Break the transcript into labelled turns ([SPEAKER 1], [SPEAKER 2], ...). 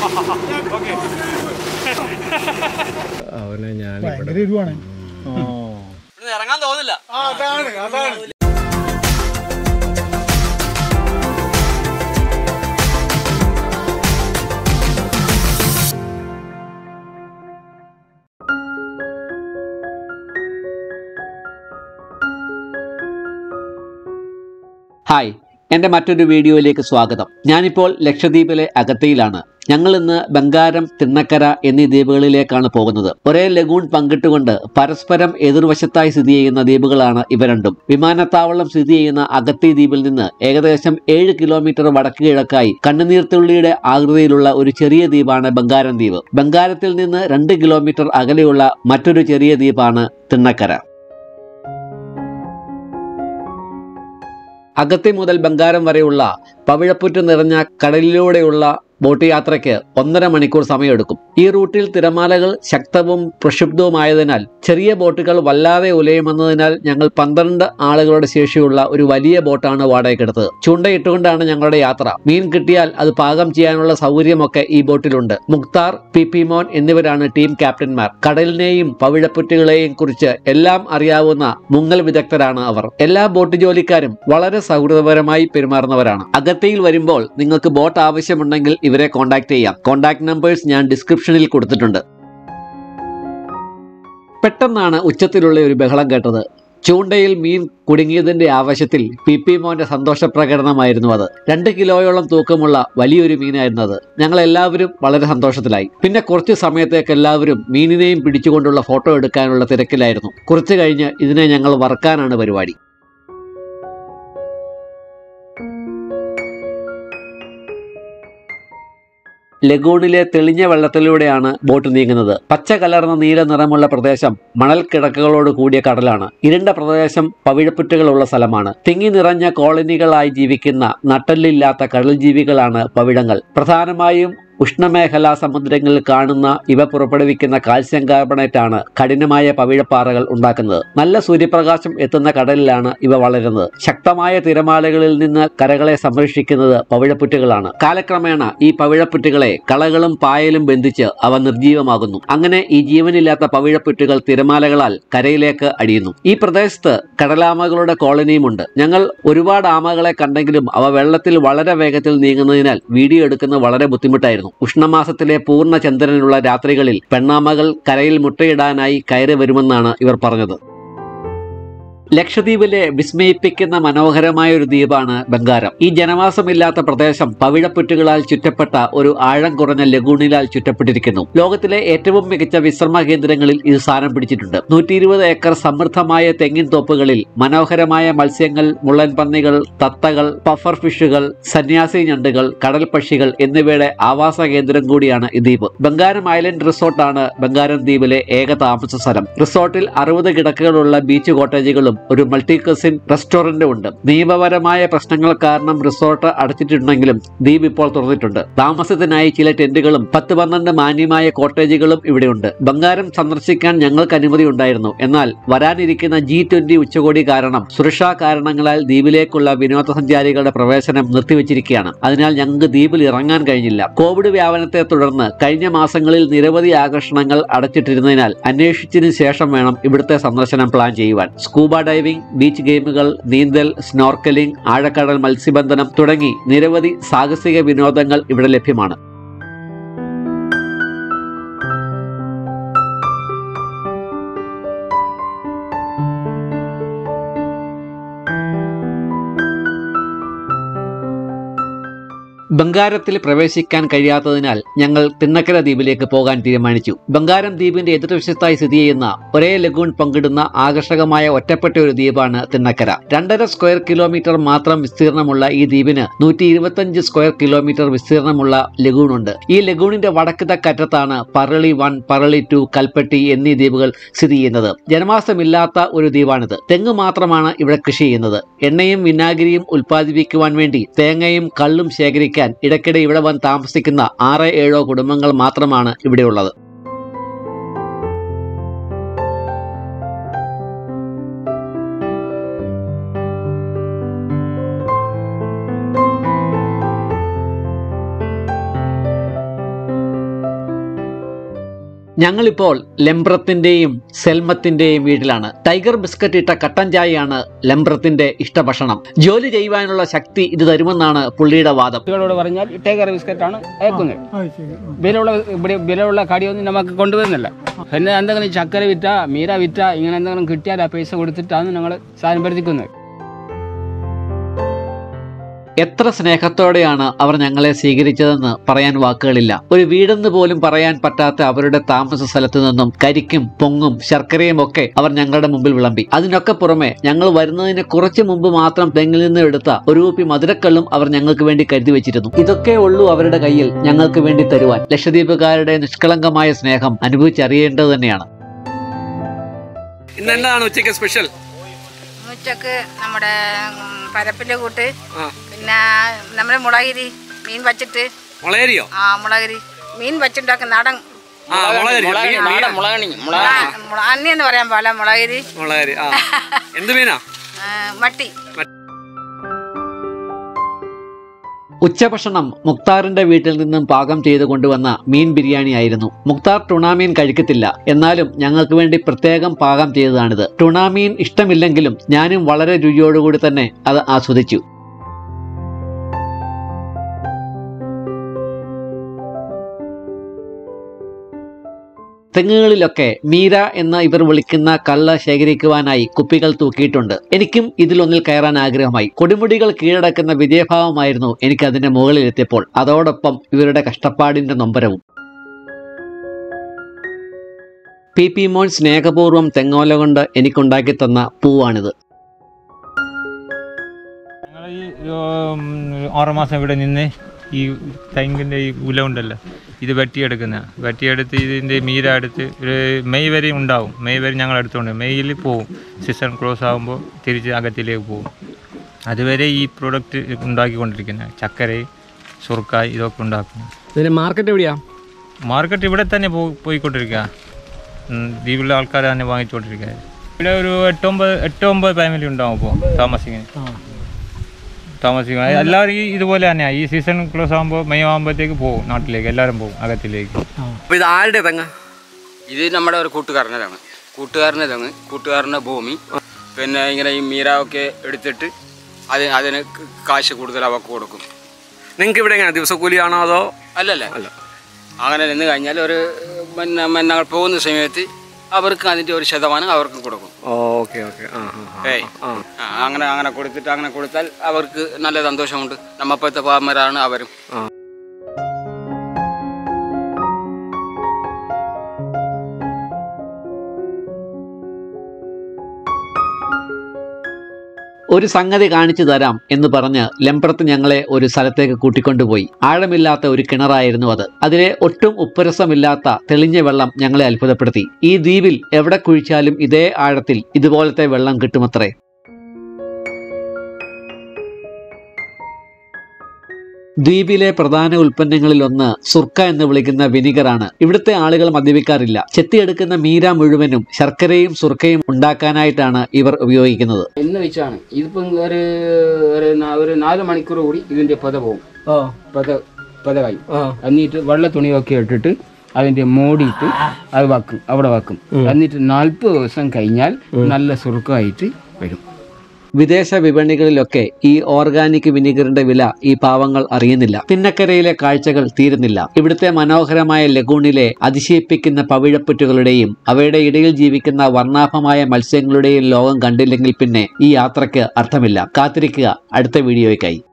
[SPEAKER 1] അവനെ ഞാൻ
[SPEAKER 2] ഇറങ്ങാൻ തോന്നില്ല.
[SPEAKER 3] ഹായ്, എൻ്റെ മറ്റൊരു വീഡിയോയിലേക്ക് സ്വാഗതം. ഞാനിപ്പോൾ ലക്ഷദ്വീപിലെ അഗത്തിയിലാണ്. ഞങ്ങൾ ഇന്ന് ബംഗാരം, തിണ്ണക്കര എന്നീ ദ്വീപുകളിലേക്കാണ് പോകുന്നത്. ഒരേ ലഗൂൺ പങ്കിട്ടുകൊണ്ട് പരസ്പരം എതിർവശത്തായി സ്ഥിതി ചെയ്യുന്ന ദ്വീപുകളാണ് ഇവ രണ്ടും. വിമാനത്താവളം സ്ഥിതി ചെയ്യുന്ന അഗത്തി ദ്വീപിൽ നിന്ന് ഏകദേശം 7 കിലോമീറ്റർ വടക്ക് കിഴക്കായി കണ്ണുനീർത്തുള്ളിയുടെ ആകൃതിയിലുള്ള ഒരു ചെറിയ ദ്വീപാണ് ബംഗാരം ദ്വീപ്. ബംഗാരത്തിൽ നിന്ന് 2 കിലോമീറ്റർ അകലെയുള്ള മറ്റൊരു ചെറിയ ദ്വീപാണ് തിണ്ണക്കര. അഗത്തി മുതൽ ബംഗാരം വരെയുള്ള പവിഴപ്പുറ്റ് നിറഞ്ഞ കടലിലൂടെയുള്ള ബോട്ട് യാത്രയ്ക്ക് 1.5 മണിക്കൂർ സമയമെടുക്കും. ഈ റൂട്ടിൽ തിരമാലകൾ ശക്തവും പ്രക്ഷുബ്ധവുമായതിനാൽ ചെറിയ ബോട്ടുകൾ വല്ലാതെ ഉലയുമെന്നതിനാൽ ഞങ്ങൾ 12 ആളുകളുടെ ശേഷിയുള്ള ഒരു വലിയ ബോട്ടാണ് വാടകയ്ക്കെടുത്തത്. ചൂണ്ടയിട്ടുകൊണ്ടാണ് ഞങ്ങളുടെ യാത്ര. മീൻ കിട്ടിയാൽ അത് പാകം ചെയ്യാനുള്ള സൗകര്യമൊക്കെ ഈ ബോട്ടിലുണ്ട്. മുഖ്താർ, PP മോൻ എന്നിവരാണ് ടീം ക്യാപ്റ്റന്മാർ. കടലിനെയും പവിഴപ്പുറ്റുകളെയും കുറിച്ച് എല്ലാം അറിയാവുന്ന മുങ്ങൽ വിദഗ്ധരാണ് അവർ. എല്ലാ ബോട്ട് ജോലിക്കാരും വളരെ സൗഹൃദപരമായി പെരുമാറുന്നവരാണ്. അഗത്തിയിൽ വരുമ്പോൾ നിങ്ങൾക്ക് ബോട്ട് ആവശ്യമുണ്ടെങ്കിൽ ഇവരെ കോൺടാക്ട് ചെയ്യാം. കോൺടാക്ട് നമ്പേഴ്സ് ഞാൻ ഡിസ്ക്രിപ്ഷനിൽ കൊടുത്തിട്ടുണ്ട്. പെട്ടെന്നാണ് ഉച്ചത്തിലുള്ള ഒരു ബഹളം കേട്ടത്. ചൂണ്ടയിൽ മീൻ കുടുങ്ങിയതിന്റെ ആവശ്യത്തിൽ PP മോന്റെ സന്തോഷ പ്രകടനമായിരുന്നു അത്. 2 കിലോയോളം തൂക്കമുള്ള വലിയൊരു മീനായിരുന്നു അത്. ഞങ്ങൾ എല്ലാവരും വളരെ സന്തോഷത്തിലായി. പിന്നെ കുറച്ച് സമയത്തേക്ക് എല്ലാവരും മീനിനെയും പിടിച്ചുകൊണ്ടുള്ള ഫോട്ടോ എടുക്കാനുള്ള തിരക്കിലായിരുന്നു. കുറച്ച് കഴിഞ്ഞ് ഇതിനെ ഞങ്ങൾ വറുക്കാനാണ് പരിപാടി. ലഗൂണിലെ തെളിഞ്ഞ വെള്ളത്തിലൂടെയാണ് ബോട്ട് നീങ്ങുന്നത്. പച്ച കലർന്ന നീല നിറമുള്ള പ്രദേശം മണൽ കിടക്കകളോട് കൂടിയ കടലാണ്. ഇരുണ്ട പ്രദേശം പവിഴപ്പുറ്റുകളുള്ള സ്ഥലമാണ്. തിങ്ങി നിറഞ്ഞ കോളനികളായി ജീവിക്കുന്ന നട്ടെല്ലില്ലാത്ത കടൽ ജീവികളാണ് പവിഴങ്ങൾ. പ്രധാനമായും ഉഷ്ണമേഖലാ സമുദ്രങ്ങളിൽ കാണുന്ന ഇവ പുറപ്പെടുവിക്കുന്ന കാൽസ്യം കാർബണേറ്റ് ആണ് കഠിനമായ പവിഴപ്പാറകൾ ഉണ്ടാക്കുന്നത്. നല്ല സൂര്യപ്രകാശം എത്തുന്ന കടലിലാണ് ഇവ വളരുന്നത്. ശക്തമായ തിരമാലകളിൽ നിന്ന് കരകളെ സംരക്ഷിക്കുന്നത് പവിഴപ്പുറ്റുകളാണ്. കാലക്രമേണ ഈ പവിഴപ്പുറ്റുകളെ കളകളും പായലും ബന്ധിച്ച് അവ നിർജീവമാകുന്നു. അങ്ങനെ ഈ ജീവനില്ലാത്ത പവിഴപ്പുറ്റുകൾ തിരമാലകളാൽ കരയിലേക്ക് അടിയുന്നു. ഈ പ്രദേശത്ത് കടലാമകളുടെ കോളനിയുമുണ്ട്. ഞങ്ങൾ ഒരുപാട് ആമകളെ കണ്ടെങ്കിലും അവ വെള്ളത്തിൽ വളരെ വേഗത്തിൽ നീങ്ങുന്നതിനാൽ വീഡിയോ എടുക്കുന്നത് വളരെ ബുദ്ധിമുട്ടായിരുന്നു. ഉഷ്ണമാസത്തിലെ പൂർണ്ണ ചന്ദ്രനുള്ള രാത്രികളിൽ പെണ്ണാമകൾ കരയിൽ മുട്ടയിടാനായി കയറി വരുമെന്നാണ് ഇവർ പറഞ്ഞത്. ലക്ഷദ്വീപിലെ വിസ്മയിപ്പിക്കുന്ന മനോഹരമായ ഒരു ദ്വീപാണ് ബംഗാരം. ഈ ജനവാസമില്ലാത്ത പ്രദേശം പവിഴപ്പുറ്റുകളാൽ ചുറ്റപ്പെട്ട ഒരു ആഴം കുറഞ്ഞ ലഗൂണിലാൽ ചുറ്റപ്പെട്ടിരിക്കുന്നു. ലോകത്തിലെ ഏറ്റവും മികച്ച വിശ്രമ കേന്ദ്രങ്ങളിൽ ഇത് സ്ഥാനം പിടിച്ചിട്ടുണ്ട്. 120 ഏക്കർ സമൃദ്ധമായ തെങ്ങിൻ തോപ്പുകളിൽ മനോഹരമായ മത്സ്യങ്ങൾ, മുള്ളൻ പന്നികൾ, തത്തകൾ, പഫർ ഫിഷുകൾ, സന്യാസി ഞണ്ടുകൾ, കടൽ പക്ഷികൾ എന്നിവയുടെ ആവാസ കേന്ദ്രം കൂടിയാണ് ഈ ദ്വീപ്. ബംഗാരം ഐലൻഡ് റിസോർട്ടാണ് ബംഗാരം ദ്വീപിലെ ഏക താമസ സ്ഥലം. റിസോർട്ടിൽ 60 കിടക്കകളുള്ള ബീച്ച് കോട്ടേജുകളും ഒരു മൾട്ടി കസിൻ റെസ്റ്റോറന്റും ഉണ്ട്. നിയമപരമായ പ്രശ്നങ്ങൾ കാരണം റിസോർട്ട് അടച്ചിട്ടുണ്ടെങ്കിലും ദ്വീപ് ഇപ്പോൾ തുറന്നിട്ടുണ്ട്. താമസത്തിനായി ചില ടെന്റുകളും 10-12 മാന്യമായ കോട്ടേജുകളും ഇവിടെയുണ്ട്. ബംഗാരം സന്ദർശിക്കാൻ ഞങ്ങൾക്ക് അനുമതി ഉണ്ടായിരുന്നു. എന്നാൽ വരാനിരിക്കുന്ന G20 ഉച്ചകോടി കാരണം സുരക്ഷാ കാരണങ്ങളാൽ ദ്വീപിലേക്കുള്ള വിനോദസഞ്ചാരികളുടെ പ്രവേശനം നിർത്തിവച്ചിരിക്കുകയാണ്. അതിനാൽ ഞങ്ങൾക്ക് ദ്വീപിൽ ഇറങ്ങാൻ കഴിഞ്ഞില്ല. കോവിഡ് വ്യാപനത്തെ തുടർന്ന് കഴിഞ്ഞ മാസങ്ങളിൽ നിരവധി ആകർഷണങ്ങൾ അടച്ചിട്ടിരുന്നതിനാൽ അന്വേഷിച്ചതിന് ശേഷം വേണം ഇവിടുത്തെ സന്ദർശനം പ്ലാൻ ചെയ്യുവാൻ. സ്കൂബ ഡൈവിംഗ്, ബീച്ച് ഗെയിമുകൾ, നീന്തൽ, സ്നോർക്കലിംഗ്, ആഴക്കടൽ മത്സ്യബന്ധനം തുടങ്ങി നിരവധി സാഹസിക വിനോദങ്ങൾ ഇവിടെ ലഭ്യമാണ്. ബംഗാരത്തിൽ പ്രവേശിക്കാൻ കഴിയാത്തതിനാൽ ഞങ്ങൾ തിണ്ണക്കര ദ്വീപിലേക്ക് പോകാൻ തീരുമാനിച്ചു. ബംഗാരം ദ്വീപിന്റെ എതിർവശത്തായി സ്ഥിതി ചെയ്യുന്ന ഒരേ ലഗൂൺ പങ്കിടുന്ന ആകർഷകമായ ഒറ്റപ്പെട്ട ഒരു ദ്വീപാണ് തിണ്ണക്കര. 2.5 സ്ക്വയർ കിലോമീറ്റർ മാത്രം വിസ്തീർണമുള്ള ഈ ദ്വീപിന് 125 സ്ക്വയർ കിലോമീറ്റർ വിസ്തീർണമുള്ള ലഗൂണുണ്ട്. ഈ ലഗൂണിന്റെ വടക്ക് തെക്കറ്റത്താണ് പറളി 1, പറളി 2, കൽപ്പട്ടി എന്നീ ദ്വീപുകൾ സ്ഥിതി ചെയ്യുന്നത്. ജനവാസമില്ലാത്ത ഒരു ദ്വീപാണിത്. തെങ്ങ് മാത്രമാണ് ഇവിടെ കൃഷി ചെയ്യുന്നത്. എണ്ണയും വിനാഗിരിയും ഉൽപ്പാദിപ്പിക്കുവാൻ വേണ്ടി തേങ്ങയും കള്ളും ശേഖരിക്കാൻ ഇടയ്ക്കിടെ ഇവിടെ വന്ന് താമസിക്കുന്ന 6-7 കുടുംബങ്ങൾ മാത്രമാണ് ഇവിടെയുള്ളത്. ഞങ്ങളിപ്പോൾ ലംബ്രത്തിന്റെയും സെൽമത്തിന്റെയും വീട്ടിലാണ്. ടൈഗർ ബിസ്ക്കറ്റ് ഇട്ട കട്ടൻ ചായയാണ് ലംബ്രത്തിന്റെ ഇഷ്ടഭക്ഷണം. ജോലി ചെയ്യുവാനുള്ള ശക്തി ഇത് തരുമെന്നാണ് പുള്ളിയുടെ വാദം.
[SPEAKER 1] പറഞ്ഞാൽ ടൈഗർ ബിസ്ക്കറ്റ് ആണ് അയക്കുന്നത്. വിലയുള്ള കടിയൊന്നും നമുക്ക് കൊണ്ടുവരുന്നില്ല. പിന്നെ എന്തെങ്കിലും ചക്കര വിറ്റ, മീര വിറ്റ, ഇങ്ങനെ എന്തെങ്കിലും കിട്ടിയാൽ ആ പൈസ കൊടുത്തിട്ടാണ് ഞങ്ങൾ സാധനം വരുത്തിക്കുന്നത്.
[SPEAKER 3] എത്ര സ്നേഹത്തോടെയാണ് അവർ ഞങ്ങളെ സ്വീകരിച്ചതെന്ന് പറയാൻ വാക്കുകളില്ല. ഒരു വീടെന്ന് പോലും പറയാൻ പറ്റാത്ത അവരുടെ താമസ സ്ഥലത്ത് നിന്നും കരിക്കും പൊങ്ങും ശർക്കരയും ഒക്കെ അവർ ഞങ്ങളുടെ മുമ്പിൽ വിളമ്പി. അതിനൊക്കെ പുറമെ ഞങ്ങൾ വരുന്നതിന് കുറച്ചു മുമ്പ് മാത്രം തെങ്ങിൽ നിന്ന് എടുത്ത ഒരു കുപ്പി മധുരക്കള്ളും അവർ ഞങ്ങൾക്ക് വേണ്ടി കരുതി വെച്ചിരുന്നു. ഇതൊക്കെ ഉള്ളൂ അവരുടെ കയ്യിൽ ഞങ്ങൾക്ക് വേണ്ടി തരുവാൻ. ലക്ഷദ്വീപുകാരുടെ നിഷ്കളങ്കമായ സ്നേഹം അനുഭവിച്ചറിയേണ്ടത് തന്നെയാണ്.
[SPEAKER 2] ഇന്നെന്താണ് ഉച്ചയ്ക്ക് സ്പെഷ്യൽ?
[SPEAKER 4] ഉച്ചക്ക് നമ്മുടെ പരപ്പിന്റെ കൂട്ട്, പിന്നെ നമ്മുടെ മുളകരി മീൻ വച്ചിട്ട്.
[SPEAKER 2] മുളകരിയോ?
[SPEAKER 4] ആ, മുളകരി മീൻ വച്ചിട്ടുണ്ടാക്കുന്ന നാടൻ അന്നി എന്ന് പറയാൻ പോലെ മുളകരി.
[SPEAKER 2] എന്ത് മീനാ?
[SPEAKER 4] മട്ടി.
[SPEAKER 3] ഉച്ചഭക്ഷണം മുക്താറിന്റെ വീട്ടിൽ നിന്നും പാകം ചെയ്ത് കൊണ്ടുവന്ന മീൻ ബിരിയാണി ആയിരുന്നു. മുക്താർ ടുണാമീൻ കഴിക്കത്തില്ല, എന്നാലും ഞങ്ങൾക്ക് വേണ്ടി പ്രത്യേകം പാകം ചെയ്തതാണിത്. ടുണാമീൻ ഇഷ്ടമില്ലെങ്കിലും ഞാനും വളരെ രുചിയോടുകൂടി തന്നെ അത് ആസ്വദിച്ചു. തെങ്ങുകളിലൊക്കെ മീര എന്ന് ഇവർ വിളിക്കുന്ന കള്ള ശേഖരിക്കുവാനായി കുപ്പികൾ തൂക്കിയിട്ടുണ്ട്. എനിക്കും ഇതിലൊന്നിൽ കയറാൻ ആഗ്രഹമായി. കൊടുമുടികൾ കീഴടക്കുന്ന വിജയഭാവമായിരുന്നു എനിക്ക് അതിന്റെ മുകളിലെത്തിയപ്പോൾ. അതോടൊപ്പം ഇവരുടെ കഷ്ടപ്പാടിന്റെ നൊമ്പരവും. PP മോൻ സ്നേഹപൂർവ്വം തെങ്ങോല കൊണ്ട് എനിക്കുണ്ടാക്കി തന്ന പൂവാണിത്.
[SPEAKER 5] ഞങ്ങൾ ഈ 6 മാസം ഇവിടെ നിന്ന് ഈ തെങ്ങിൻ്റെ ഈ ഉല ഉണ്ടല്ലോ, ഇത് വെട്ടിയെടുത്ത് ഇതിൻ്റെ മീര എടുത്ത് ഒരു മെയ് വരെ ഉണ്ടാവും. മെയ് വരെ ഞങ്ങൾ എടുത്തുകൊണ്ട് മെയ്യിൽ പോവും. സീസൺ ക്ലോസ് ആകുമ്പോൾ തിരിച്ച് അകത്തിലേക്ക് പോവും. അതുവരെ ഈ പ്രോഡക്റ്റ് ഉണ്ടാക്കിക്കൊണ്ടിരിക്കുന്നത് ചക്കര, സുർക്കായ് ഇതൊക്കെ ഉണ്ടാക്കുന്നു.
[SPEAKER 2] ഇതിന് മാർക്കറ്റ് എവിടെയാ?
[SPEAKER 5] മാർക്കറ്റ് ഇവിടെ തന്നെ പോയിക്കൊണ്ടിരിക്കുക. ദ്വീപിലെ ആൾക്കാർ തന്നെ വാങ്ങിച്ചുകൊണ്ടിരിക്കുക. ഇവിടെ ഒരു 8-9 ഫാമിലി ഉണ്ടാവും ഇപ്പോൾ താമസിക്കുന്നത്. എല്ലാവരും ഇതുപോലെ തന്നെയാണ്. ഈ സീസൺ ക്ലോസ് ആകുമ്പോൾ മെയ് ആകുമ്പോഴത്തേക്ക് പോകും നാട്ടിലേക്ക്, എല്ലാവരും പോകും അകത്തിലേക്ക്.
[SPEAKER 2] ഇത് ആരുടെ തെങ്ങ്?
[SPEAKER 1] ഇത് നമ്മുടെ ഒരു കൂട്ടുകാരൻ്റെ തെങ്ങ്, കൂട്ടുകാരൻ്റെ ഭൂമി. പിന്നെ ഇങ്ങനെ ഈ മീര ഒക്കെ എടുത്തിട്ട് അതിന് കാശ് കൂടുതൽ അവർക്ക് കൊടുക്കും.
[SPEAKER 2] നിങ്ങൾക്ക് ഇവിടെ എങ്ങനെ ദിവസക്കൂലിയാണോ അതോ?
[SPEAKER 1] അല്ല. അങ്ങനെ നിന്ന് കഴിഞ്ഞാൽ ഒരു ഞങ്ങൾ പോകുന്ന സമയത്ത് അവർക്ക് അതിൻ്റെ ഒരു ശതമാനം അവർക്ക് കൊടുക്കും. അങ്ങനെ കൊടുത്താൽ അവർക്ക് നല്ല സന്തോഷമുണ്ട്. നമ്മപ്പോഴത്തെ പാമരാണ് അവരും.
[SPEAKER 3] ഒരു സംഗതി കാണിച്ചു തരാം എന്ന് പറഞ്ഞ് ലംബ്രത്ത് ഞങ്ങളെ ഒരു സ്ഥലത്തേക്ക് കൂട്ടിക്കൊണ്ടുപോയി. ആഴമില്ലാത്ത ഒരു കിണറായിരുന്നു അത്. അതിലെ ഒട്ടും ഉപ്പരസമില്ലാത്ത തെളിഞ്ഞ വെള്ളം ഞങ്ങളെ അത്ഭുതപ്പെടുത്തി. ഈ ദ്വീപിൽ എവിടെ കുഴിച്ചാലും ഇതേ ആഴത്തിൽ ഇതുപോലത്തെ വെള്ളം കിട്ടുമത്രേ. ദ്വീപിലെ പ്രധാന ഉൽപ്പന്നങ്ങളിലൊന്ന് സുർക്ക എന്ന് വിളിക്കുന്ന വിനിഗറാണ്. ഇവിടുത്തെ ആളുകൾ മദ്യപിക്കാറില്ല. ചെത്തിയെടുക്കുന്ന മീര മുഴുവനും ശർക്കരയും സുർക്കയും ഉണ്ടാക്കാനായിട്ടാണ് ഇവർ ഉപയോഗിക്കുന്നത്.
[SPEAKER 1] എന്ന് വെച്ചാണ് ഇതിപ്പം ഒരു 4 മണിക്കൂർ കൂടി ഇതിന്റെ പത പോകും. പതകായി എന്നിട്ട് വെള്ള തുണിയൊക്കെ ഇട്ടിട്ട് അതിന്റെ മൂടിയിട്ട് അത് അവിടെ വെക്കും. എന്നിട്ട് 40 ദിവസം കഴിഞ്ഞാൽ നല്ല സുർക്കമായിട്ട് വരും.
[SPEAKER 3] വിദേശ വിപണികളിലൊക്കെ ഈ ഓർഗാനിക് വിനിഗറിന്റെ വില ഈ പാവങ്ങൾ അറിയുന്നില്ല. തിന്നക്കരയിലെ കാഴ്ചകൾ തീരുന്നില്ല. ഇവിടുത്തെ മനോഹരമായ ലഗൂണിലെ അതിശയിപ്പിക്കുന്ന പവിഴപ്പുറ്റുകളുടെയും അവയുടെ ഇടയിൽ ജീവിക്കുന്ന വർണ്ണാഭമായ മത്സ്യങ്ങളുടെയും ലോകം കണ്ടില്ലെങ്കിൽ പിന്നെ ഈ യാത്രയ്ക്ക് അർത്ഥമില്ല. കാത്തിരിക്കുക അടുത്ത വീഡിയോയ്ക്കായി.